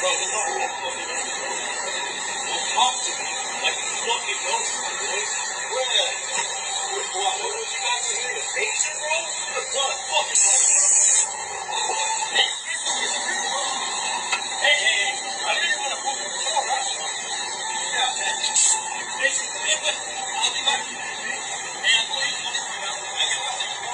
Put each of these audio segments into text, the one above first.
Bro, look up. Don't talk to me like you fucking know some boys. Where? What you guys are here to base it, bro? What the fuck is Hey, I really want to move the car, right? Yeah, man. Listen, I'll be back. Hey, I'm going to money right now. I get my thing.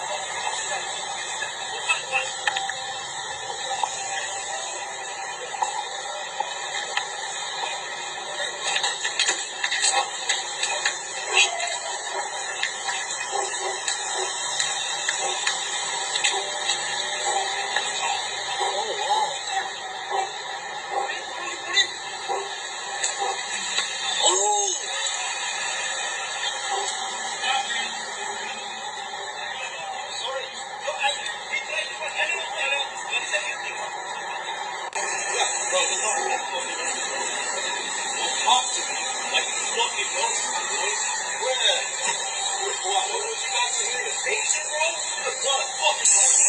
Bro, look up. Don't talk to me like you fucking know some boys. Where? What you guys are here to base it, bro? What the fuck is